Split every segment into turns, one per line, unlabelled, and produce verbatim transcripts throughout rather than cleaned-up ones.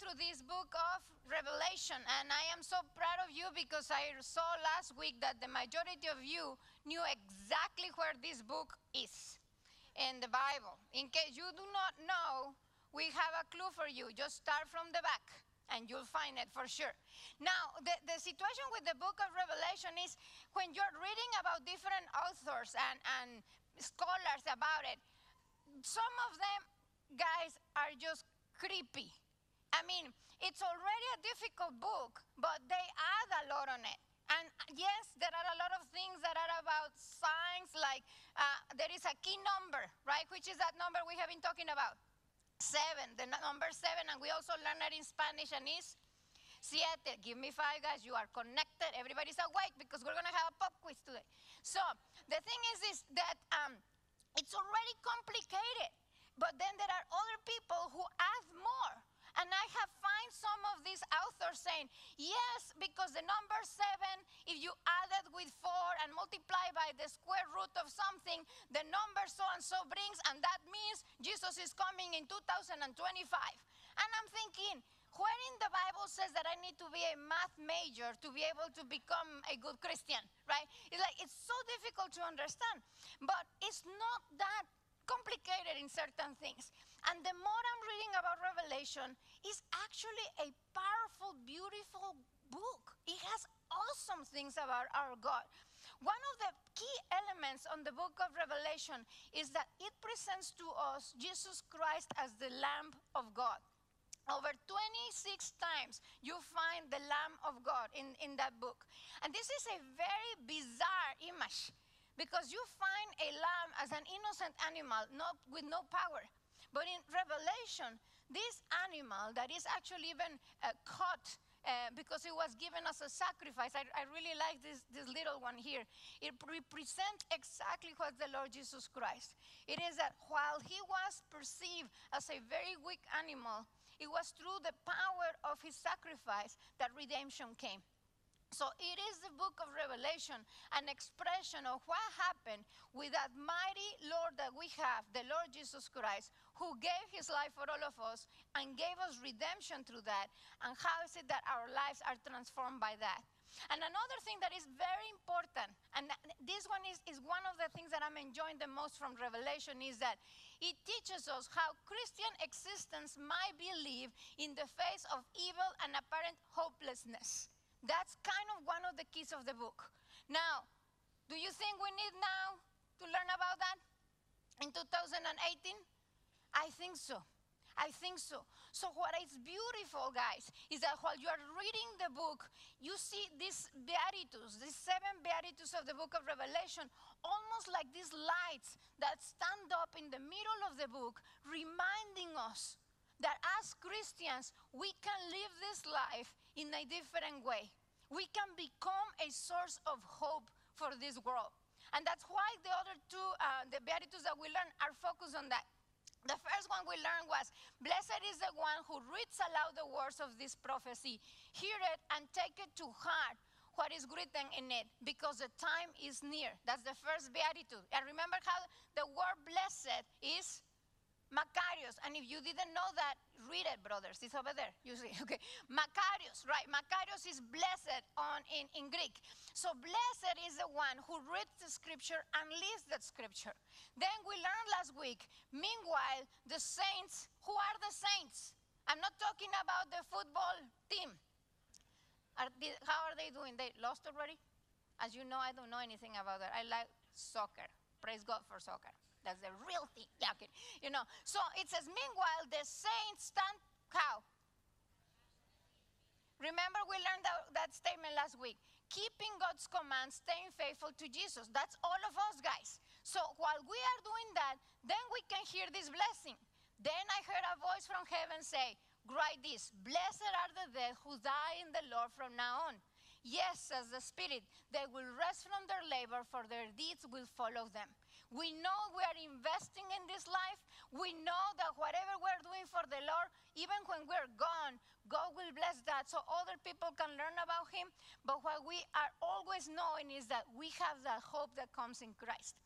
through this book of Revelation, and I am so proud of you because I saw last week that the majority of you knew exactly where this book is in the Bible. In case you do not know, we have a clue for you. Just start from the back and you'll find it for sure. Now, the, the situation with the book of Revelation is when you're reading about different authors and, and scholars about it, some of them, guys, are just creepy. I mean, it's already a difficult book, but they add a lot on it. And yes, there are a lot of things that are about signs, like uh, there is a key number, right? Which is that number we have been talking about? Seven, the number seven, and we also learned that in Spanish, and is siete. Give me five, guys. You are connected. Everybody's awake because we're going to have a pop quiz today. So the thing is, is that um, it's already complicated, but then there are other people who add more. And I have found some of these authors saying, yes, because the number seven, if you add it with four and multiply by the square root of something, the number so-and-so brings, and that means Jesus is coming in two thousand twenty-five. And I'm thinking, where in the Bible says that I need to be a math major to be able to become a good Christian, right? It's like, it's so difficult to understand. But it's not that complicated in certain things. And the more I'm reading about Revelation, it's actually a powerful, beautiful book. It has awesome things about our God. One of the key elements on the book of Revelation is that it presents to us Jesus Christ as the Lamb of God. Over twenty-six times you find the Lamb of God in, in that book. And this is a very bizarre image, because you find a lamb as an innocent animal, not, with no power. But in Revelation, this animal that is actually even uh, caught uh, because it was given as a sacrifice. I, I really like this, this little one here. It represents exactly what the Lord Jesus Christ. It is that while he was perceived as a very weak animal, it was through the power of his sacrifice that redemption came. So it is the book of Revelation, an expression of what happened with that mighty Lord that we have, the Lord Jesus Christ, who gave his life for all of us and gave us redemption through that. And how is it that our lives are transformed by that? And another thing that is very important, and this one is, is one of the things that I'm enjoying the most from Revelation, is that it teaches us how Christian existence might be lived in the face of evil and apparent hopelessness. That's kind of one of the keys of the book. Now, do you think we need now to learn about that in two thousand eighteen? I think so. I think so. So what is beautiful, guys, is that while you are reading the book, you see these beatitudes, these seven beatitudes of the book of Revelation, almost like these lights that stand up in the middle of the book, reminding us that as Christians, we can live this life in a different way. We can become a source of hope for this world. And that's why the other two, uh, the Beatitudes that we learn, are focused on that. The first one we learned was, blessed is the one who reads aloud the words of this prophecy, hear it and take it to heart what is written in it, because the time is near. That's the first Beatitude. And remember how the word blessed is Makarios. And if you didn't know that, read it, brothers. It's over there. You see, okay. Makarios, right? Makarios is blessed on in, in Greek. So blessed is the one who reads the scripture and lives that scripture. Then we learned last week, meanwhile, the saints, who are the saints? I'm not talking about the football team. Are they, how are they doing? They lost already? As you know, I don't know anything about that. I like soccer. Praise God for soccer. That's the real thing. Yeah, okay. You know, so it says, meanwhile, the saints stand how? Remember, we learned that, that statement last week. Keeping God's commands, staying faithful to Jesus. That's all of us, guys. So while we are doing that, then we can hear this blessing. Then I heard a voice from heaven say, write this, blessed are the dead who die in the Lord from now on. Yes, says the Spirit, they will rest from their labor, for their deeds will follow them. We know we are investing in this life. We know that whatever we're doing for the Lord, even when we're gone, God will bless that so other people can learn about him. But what we are always knowing is that we have that hope that comes in Christ.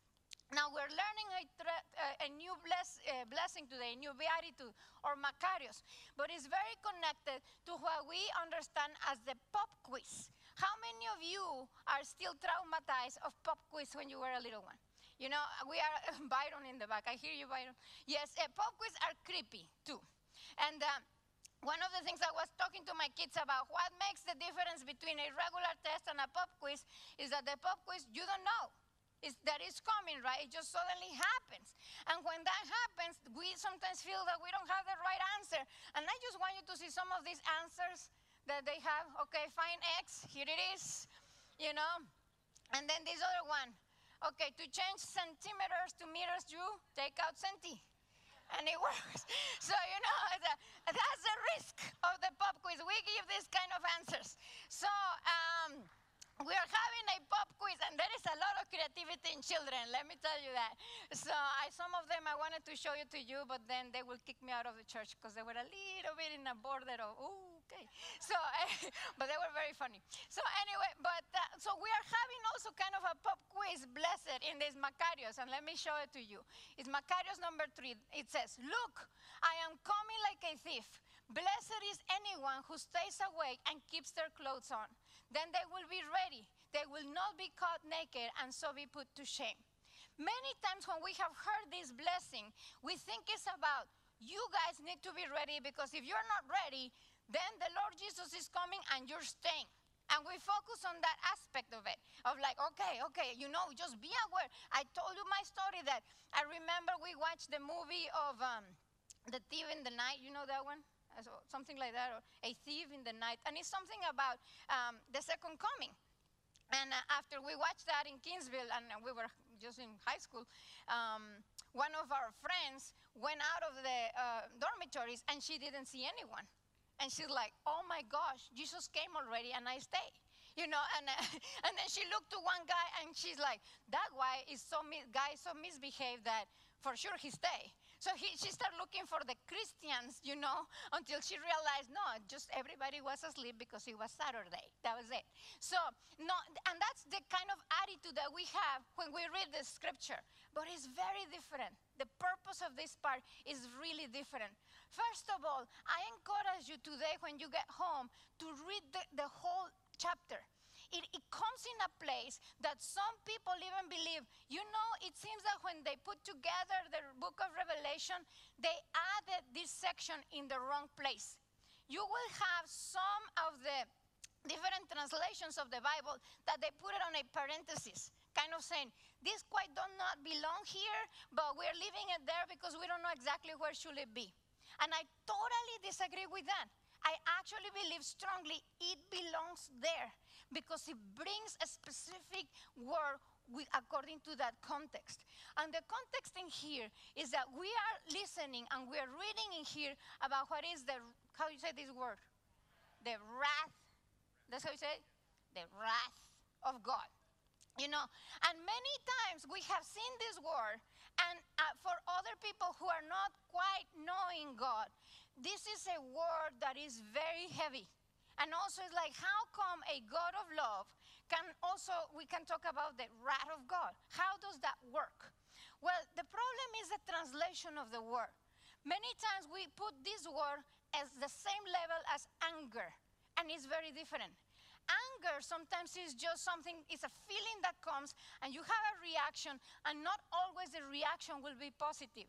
Now we're learning a, thre- uh, a new bless, uh, blessing today, a new beatitude or Macarius, but it's very connected to what we understand as the pop quiz. How many of you are still traumatized of pop quiz when you were a little one? You know, we are Byron in the back. I hear you, Byron. Yes, uh, pop quiz are creepy too, and. Um, one of the things I was talking to my kids about what makes the difference between a regular test and a pop quiz is that the pop quiz you don't know. It's, that is coming, right? It just suddenly happens. And when that happens, we sometimes feel that we don't have the right answer. And I just want you to see some of these answers that they have. Okay, find X, here it is, you know. And then this other one. Okay, to change centimeters to meters, you take out centi. And it works. So, you know, the, that's the risk of the pop quiz. We give these kind of answers. So, um, we are having a pop quiz, and there is a lot of creativity in children, let me tell you that. So I, some of them I wanted to show you to you, but then they will kick me out of the church because they were a little bit in a border of, ooh, okay. So, uh, but they were very funny. So anyway, but uh, so we are having also kind of a pop quiz, blessed, in this Macarius, and let me show it to you. It's Macarius number three. It says, look, I am coming like a thief. Blessed is anyone who stays awake and keeps their clothes on. Then they will be ready. They will not be caught naked and so be put to shame. Many times when we have heard this blessing, we think it's about you guys need to be ready, because if you're not ready, then the Lord Jesus is coming and you're staying. And we focus on that aspect of it, of like, okay, okay, you know, just be aware. I told you my story that I remember we watched the movie of um, The Thief in the Night. You know that one? So something like that, or A Thief in the Night. And it's something about um, the second coming. And uh, after we watched that in Kingsville, and uh, we were just in high school, um, one of our friends went out of the uh, dormitories and she didn't see anyone. And she's like, oh my gosh, Jesus came already and I stay. You know, and, uh, and then she looked to one guy and she's like, that guy is so, mi- guy is so misbehaved that for sure he stay. So he, she started looking for the Christians, you know, until she realized, no, just everybody was asleep because it was Saturday. That was it. So, no, and that's the kind of attitude that we have when we read the scripture. But it's very different. The purpose of this part is really different. First of all, I encourage you today when you get home to read the, the whole chapter. It, it comes in a place that some people even believe. You know, it seems that when they put together the book of Revelation, they added this section in the wrong place. You will have some of the different translations of the Bible that they put it on a parenthesis, kind of saying, this quite does not belong here, but we're leaving it there because we don't know exactly where should it be. And I totally disagree with that. I actually believe strongly it belongs there because it brings a specific word with, according to that context. And the context in here is that we are listening and we are reading in here about what is the, how you say this word? The wrath. That's how you say it? The wrath of God. You know, and many times we have seen this word, and uh, for other people who are not quite knowing God, this is a word that is very heavy. And also it's like, how come a God of love can also, we can talk about the wrath of God. How does that work? Well, the problem is the translation of the word. Many times we put this word as the same level as anger, and it's very different. Anger sometimes is just something, it's a feeling that comes and you have a reaction, and not always the reaction will be positive.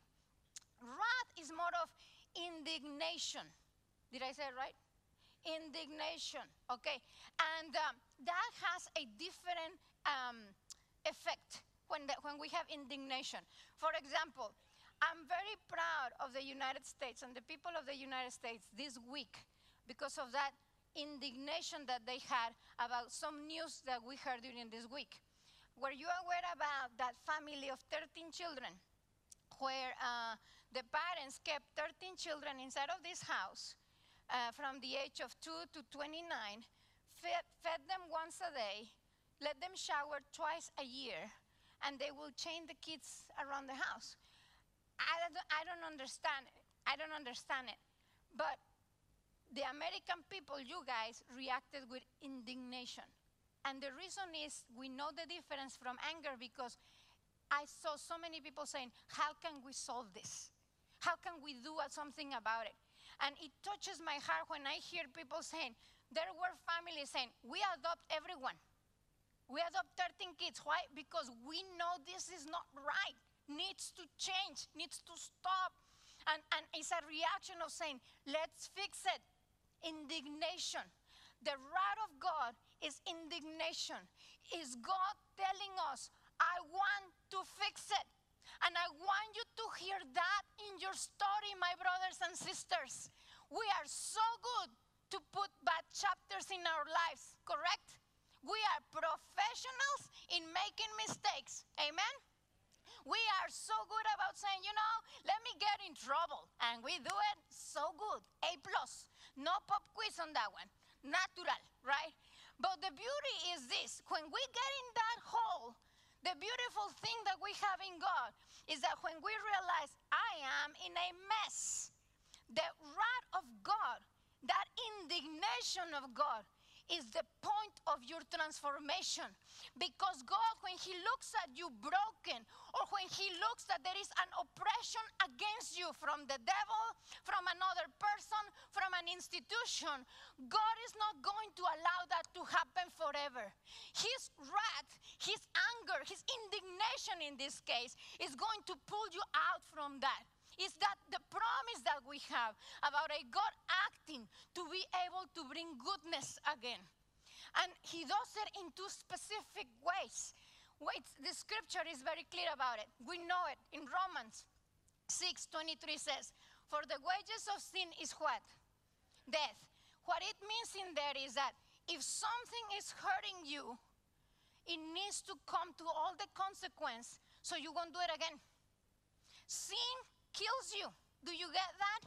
Wrath is more of indignation. Did I say it right? Indignation, okay? And um, that has a different um, effect when, the, when we have indignation. For example, I'm very proud of the United States and the people of the United States this week because of that indignation that they had about some news that we heard during this week. Were you aware about that family of thirteen children where uh, the parents kept thirteen children inside of this house uh, from the age of two to twenty-nine, fed, fed them once a day, let them shower twice a year, and they will chain the kids around the house? I don't, I don't understand it. I don't understand it. But the American people, you guys, reacted with indignation. And the reason is we know the difference from anger because I saw so many people saying, how can we solve this? How can we do something about it? And it touches my heart when I hear people saying, there were families saying, we adopt everyone. We adopt thirteen kids. Why? Because we know this is not right. Needs to change, needs to stop. And, and it's a reaction of saying, let's fix it. Indignation. The wrath of God is indignation. Is God telling us, I want to fix it. And I want you to hear that in your story, my brothers and sisters. We are so good to put bad chapters in our lives, correct? We are professionals in making mistakes. Amen? We are so good about saying, you know, let me get in trouble. And we do it so good. A plus. No pop quiz on that one. Natural, right? But the beauty is this. When we get in that hole, the beautiful thing that we have in God is that when we realize I am in a mess, the wrath of God, that indignation of God, is the point of your transformation. Because God, when He looks at you broken, or when He looks that there is an oppression against you from the devil, from another person, from an institution, God is not going to allow that to happen forever. His wrath, His anger, His indignation in this case is going to pull you out from that. Is that the promise that we have about a God acting to be able to bring goodness again. And He does it in two specific ways. Wait, the scripture is very clear about it. We know it. In Romans six twenty-three says, for the wages of sin is what? Death. What it means in there is that if something is hurting you, it needs to come to all the consequence so you won't do it again. Sin kills you. Do you get that?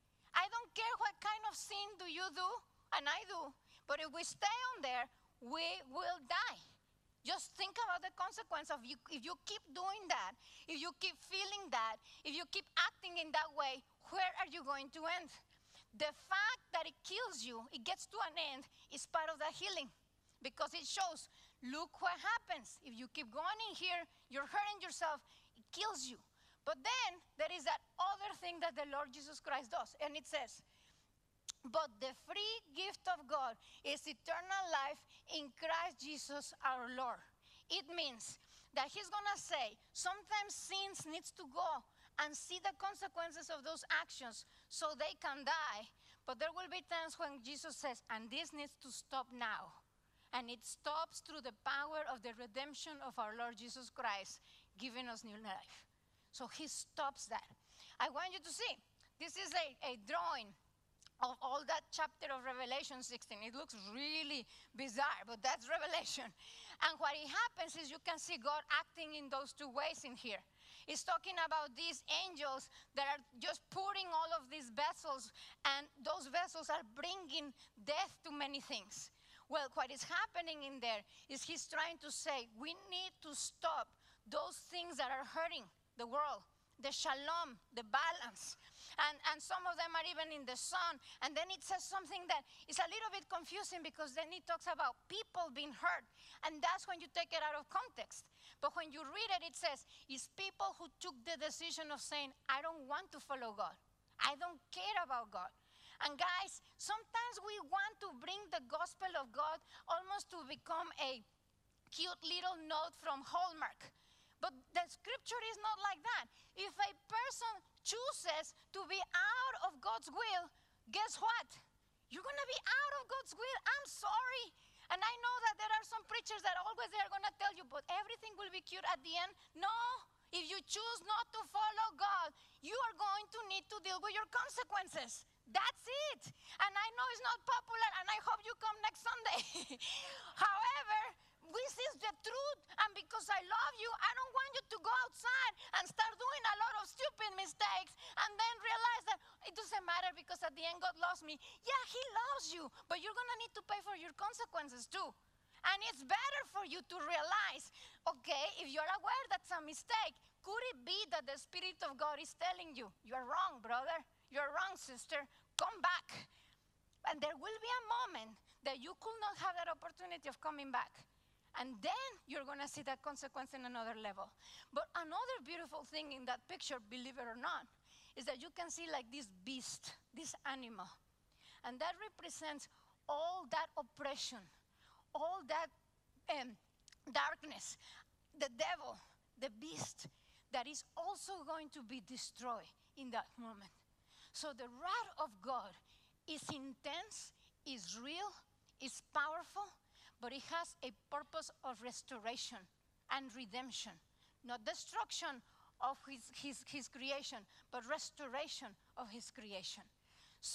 I don't care what kind of sin do you do, and I do, but if we stay on there, we will die. Just think about the consequence of you. If you keep doing that, if you keep feeling that, if you keep acting in that way, where are you going to end? The fact that it kills you, it gets to an end, is part of the healing, because it shows, look what happens. If you keep going in here, you're hurting yourself, it kills you. But then there is that other thing that the Lord Jesus Christ does. And it says, but the free gift of God is eternal life in Christ Jesus our Lord. It means that He's going to say, sometimes sins needs to go and see the consequences of those actions so they can die. But there will be times when Jesus says, and this needs to stop now. And it stops through the power of the redemption of our Lord Jesus Christ, giving us new life. So He stops that. I want you to see, this is a, a drawing of all that chapter of Revelation sixteen. It looks really bizarre, but that's Revelation. And what it happens is you can see God acting in those two ways in here. It's talking about these angels that are just pouring all of these vessels, and those vessels are bringing death to many things. Well, what is happening in there is He's trying to say, we need to stop those things that are hurting the world, the shalom, the balance. And, and some of them are even in the sun. And then it says something that is a little bit confusing, because then it talks about people being hurt. And that's when you take it out of context. But when you read it, it says, it's people who took the decision of saying, I don't want to follow God. I don't care about God. And guys, sometimes we want to bring the gospel of God almost to become a cute little note from Hallmark. But the scripture is not like that. If a person chooses to be out of God's will, guess what? You're going to be out of God's will. I'm sorry. And I know that there are some preachers that always they are going to tell you, but everything will be cute at the end. No. If you choose not to follow God, you are going to need to deal with your consequences. That's it. And I know it's not popular, and I hope you come next Sunday. However, this is the truth, and because I love you, I don't want you to go outside and start doing a lot of stupid mistakes and then realize that it doesn't matter because at the end God loves me. Yeah, He loves you, but you're going to need to pay for your consequences too. And it's better for you to realize, okay, if you're aware that's a mistake, could it be that the Spirit of God is telling you, you're wrong, brother, you're wrong, sister, come back. And there will be a moment that you could not have that opportunity of coming back. And then you're going to see that consequence in another level. But another beautiful thing in that picture, believe it or not, is that you can see like this beast, this animal. And that represents all that oppression, all that um, darkness, the devil, the beast, that is also going to be destroyed in that moment. So the wrath of God is intense, is real, is powerful, but it has a purpose of restoration and redemption. Not destruction of his, his, his creation, but restoration of his creation. So,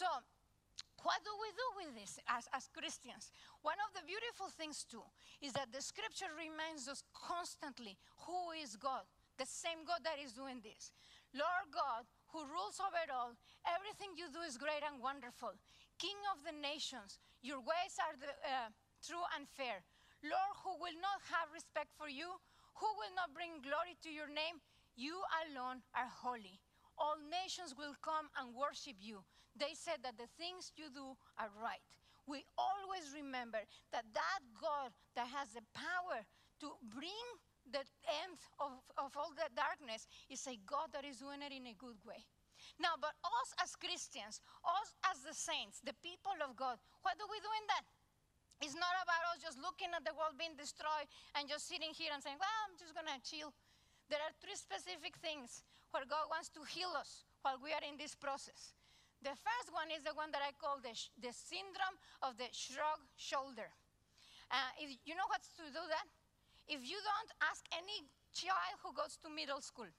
what do we do with this as, as Christians? One of the beautiful things, too, is that the scripture reminds us constantly who is God, the same God that is doing this. Lord God, who rules over it all, everything you do is great and wonderful. King of the nations, your ways are the, uh, true and fair. Lord, who will not have respect for you, who will not bring glory to your name, you alone are holy. All nations will come and worship you. They said that the things you do are right. We always remember that that God that has the power to bring the end of, of all the darkness is a God that is doing it in a good way. Now, but us as Christians, us as the saints, the people of God, what do we do in that? It's not about us just looking at the world being destroyed and just sitting here and saying, well, I'm just going to chill. There are three specific things where God wants to heal us while we are in this process. The first one is the one that I call the, sh- the syndrome of the shrug shoulder. Uh, if you know what's to do that? If you don't ask any child who goes to middle school,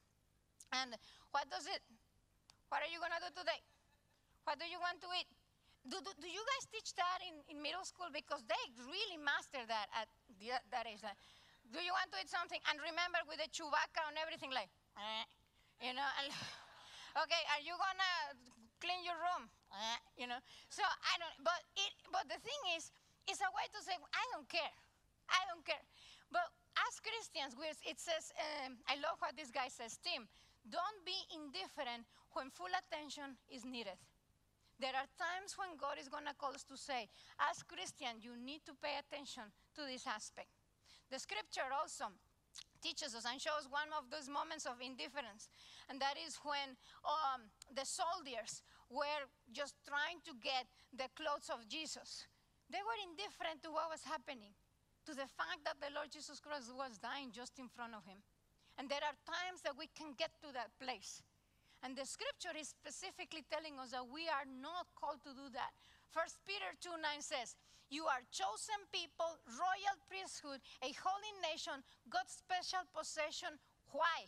and what does it, what are you going to do today? What do you want to eat? Do, do, do you guys teach that in, in middle school? Because they really master that at the, that age. Like, do you want to eat something? And remember with the Chewbacca and everything like, eh, you know, and, okay, are you going to clean your room? Eh, you know, so I don't, but, it, but the thing is, it's a way to say, I don't care. I don't care. But as Christians, it says, um, I love what this guy says, Tim, don't be indifferent when full attention is needed. There are times when God is going to call us to say, as Christian, you need to pay attention to this aspect. The scripture also teaches us and shows one of those moments of indifference, and that is when um, the soldiers were just trying to get the clothes of Jesus. They were indifferent to what was happening, to the fact that the Lord Jesus Christ was dying just in front of him. And there are times that we can get to that place. And the scripture is specifically telling us that we are not called to do that. First Peter two nine says, you are chosen people, royal priesthood, a holy nation, God's special possession. Why?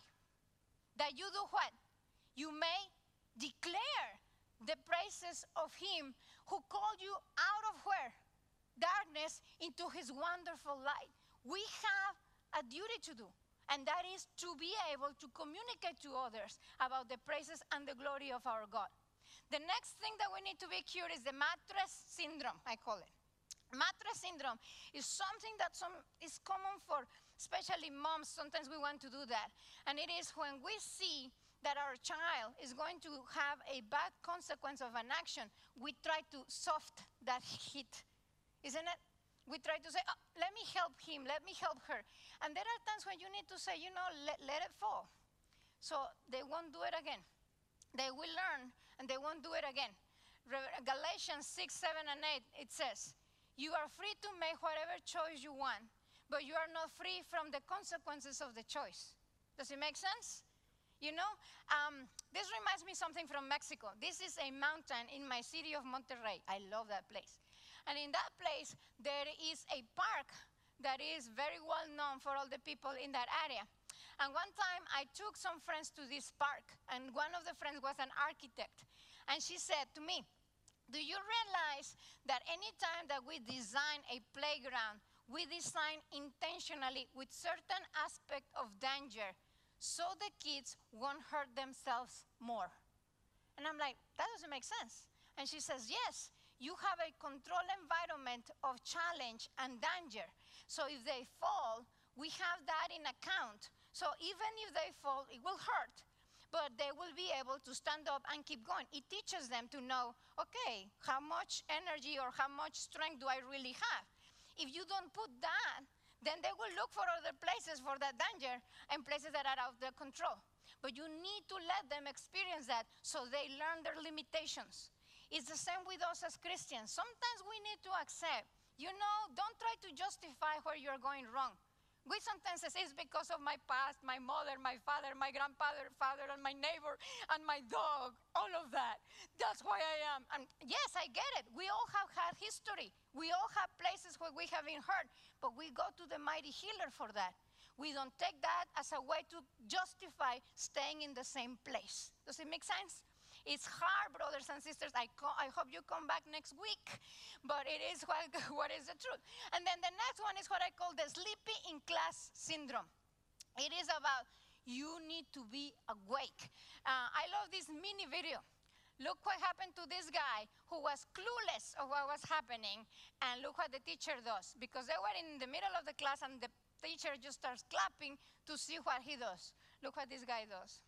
That you do what? You may declare the praises of him who called you out of where? Darkness into his wonderful light. We have a duty to do. And that is to be able to communicate to others about the praises and the glory of our God. The next thing that we need to be cured is the mattress syndrome, I call it. Mattress syndrome is something that some, is common for especially moms. Sometimes we want to do that. And it is when we see that our child is going to have a bad consequence of an action, we try to soft that hit, isn't it? We try to say, oh, let me help him, let me help her. And there are times when you need to say, you know, let, let it fall. So they won't do it again. They will learn and they won't do it again. Re- Galatians six, seven, and eight, it says, you are free to make whatever choice you want, but you are not free from the consequences of the choice. Does it make sense? You know, um, this reminds me something from Mexico. This is a mountain in my city of Monterrey. I love that place. And in that place, there is a park that is very well known for all the people in that area. And one time, I took some friends to this park, and one of the friends was an architect. And she said to me, do you realize that any time that we design a playground, we design intentionally with certain aspect of danger so the kids won't hurt themselves more? And I'm like, that doesn't make sense. And she says, yes. You have a controlled environment of challenge and danger. So if they fall, we have that in account. So even if they fall, it will hurt, but they will be able to stand up and keep going. It teaches them to know, okay, how much energy or how much strength do I really have? If you don't put that, then they will look for other places for that danger and places that are out of their control. But you need to let them experience that so they learn their limitations. It's the same with us as Christians. Sometimes we need to accept, you know, don't try to justify where you're going wrong. We sometimes say it's because of my past, my mother, my father, my grandfather, father, and my neighbor, and my dog, all of that. That's why I am. And yes, I get it. We all have had history. We all have places where we have been hurt, but we go to the mighty healer for that. We don't take that as a way to justify staying in the same place. Does it make sense? It's hard, brothers and sisters. I, co- I hope you come back next week, but it is what, what is the truth. And then the next one is what I call the sleepy in class syndrome. It is about you need to be awake. Uh, I love this mini video. Look what happened to this guy who was clueless of what was happening, and look what the teacher does. Because they were in the middle of the class, and the teacher just starts clapping to see what he does. Look what this guy does.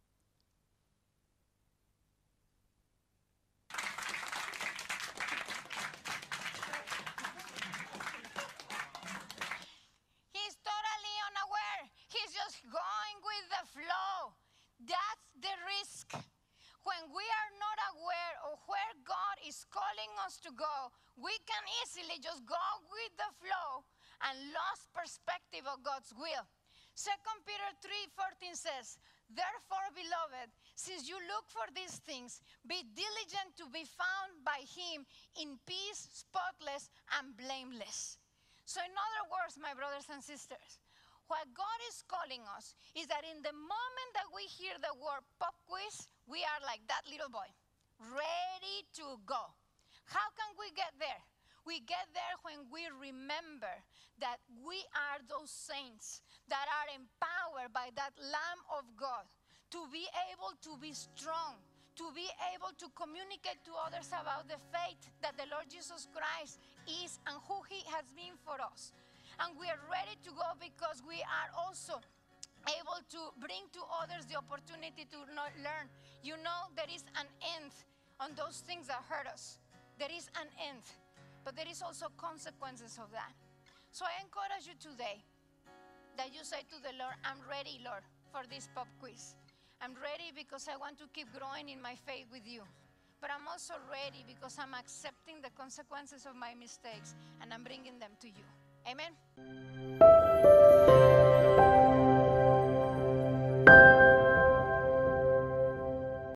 He's totally unaware. He's just going with the flow. That's the risk. When we are not aware of where God is calling us to go, we can easily just go with the flow and lose perspective of God's will. Second Peter three fourteen says, therefore, beloved, since you look for these things, be diligent to be found by him in peace, spotless, and blameless. So in other words, my brothers and sisters, what God is calling us is that in the moment that we hear the word pop quiz, we are like that little boy, ready to go. How can we get there? We get there when we remember that we are those saints that are empowered by that Lamb of God to be able to be strong, to be able to communicate to others about the faith that the Lord Jesus Christ is and who he has been for us. And we are ready to go because we are also able to bring to others the opportunity to not learn. You know, there is an end on those things that hurt us. There is an end, but there is also consequences of that. So I encourage you today that you say to the Lord, I'm ready, Lord, for this pop quiz. I'm ready because I want to keep growing in my faith with you. But I'm also ready because I'm accepting the consequences of my mistakes and I'm bringing them to you. Amen.